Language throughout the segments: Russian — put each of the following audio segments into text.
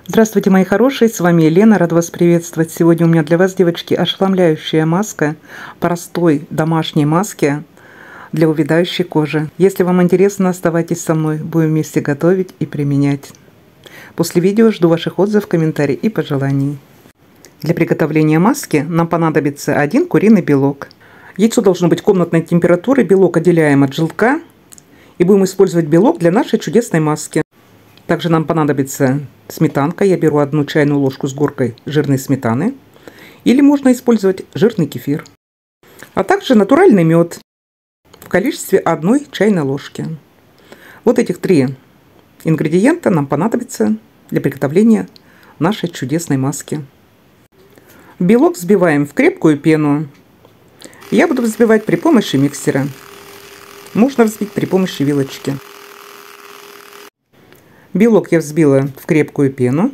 Здравствуйте, мои хорошие, с вами Елена, рада вас приветствовать. Сегодня у меня для вас, девочки, ошеломляющая маска, простой домашней маски для увядающей кожи. Если вам интересно, оставайтесь со мной, будем вместе готовить и применять. После видео жду ваших отзывов, комментариев и пожеланий. Для приготовления маски нам понадобится 1 куриный белок. Яйцо должно быть комнатной температуры, белок отделяем от желтка и будем использовать белок для нашей чудесной маски. Также нам понадобится сметанка. Я беру 1 чайную ложку с горкой жирной сметаны. Или можно использовать жирный кефир. А также натуральный мед в количестве 1 чайной ложки. Вот этих 3 ингредиента нам понадобятся для приготовления нашей чудесной маски. Белок взбиваем в крепкую пену. Я буду взбивать при помощи миксера. Можно взбить при помощи вилочки. Белок я взбила в крепкую пену.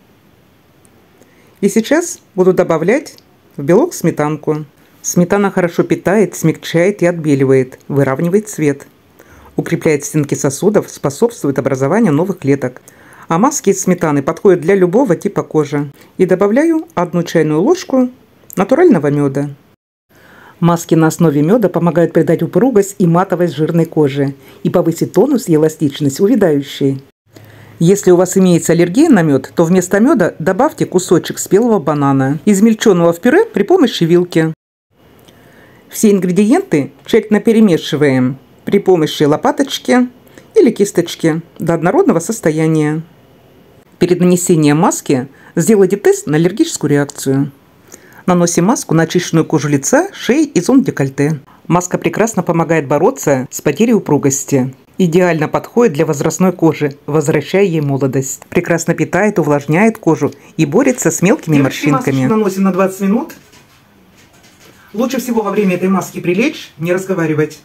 И сейчас буду добавлять в белок сметанку. Сметана хорошо питает, смягчает и отбеливает, выравнивает цвет, укрепляет стенки сосудов, способствует образованию новых клеток. А маски из сметаны подходят для любого типа кожи. И добавляю 1 чайную ложку натурального меда. Маски на основе меда помогают придать упругость и матовость жирной кожи и повысить тонус и эластичность увядающей. Если у вас имеется аллергия на мед, то вместо меда добавьте кусочек спелого банана, измельченного в пюре при помощи вилки. Все ингредиенты тщательно перемешиваем при помощи лопаточки или кисточки до однородного состояния. Перед нанесением маски сделайте тест на аллергическую реакцию. Наносим маску на очищенную кожу лица, шеи и зон декольте. Маска прекрасно помогает бороться с потерей упругости. Идеально подходит для возрастной кожи, возвращая ей молодость. Прекрасно питает, увлажняет кожу и борется с мелкими морщинками. Маску наносим на 20 минут. Лучше всего во время этой маски прилечь, не разговаривать.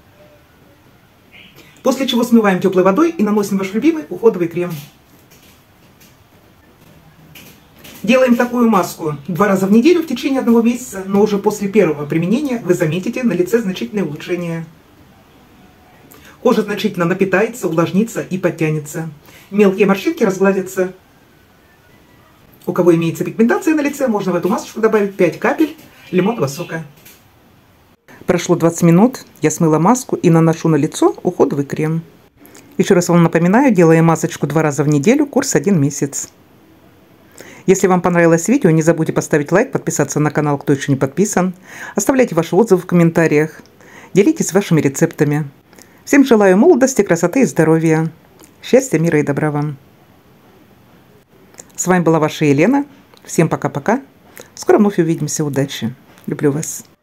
После чего смываем теплой водой и наносим ваш любимый уходовый крем. Делаем такую маску 2 раза в неделю в течение 1 месяца, но уже после первого применения вы заметите на лице значительное улучшение. Кожа значительно напитается, увлажнится и подтянется. Мелкие морщинки разгладятся. У кого имеется пигментация на лице, можно в эту масочку добавить 5 капель лимонного сока. Прошло 20 минут, я смыла маску и наношу на лицо уходовый крем. Еще раз вам напоминаю, делаем масочку 2 раза в неделю, курс 1 месяц. Если вам понравилось видео, не забудьте поставить лайк, подписаться на канал, кто еще не подписан. Оставляйте ваши отзывы в комментариях. Делитесь вашими рецептами. Всем желаю молодости, красоты и здоровья. Счастья, мира и добра вам. С вами была ваша Елена. Всем пока-пока. Скоро вновь увидимся. Удачи. Люблю вас.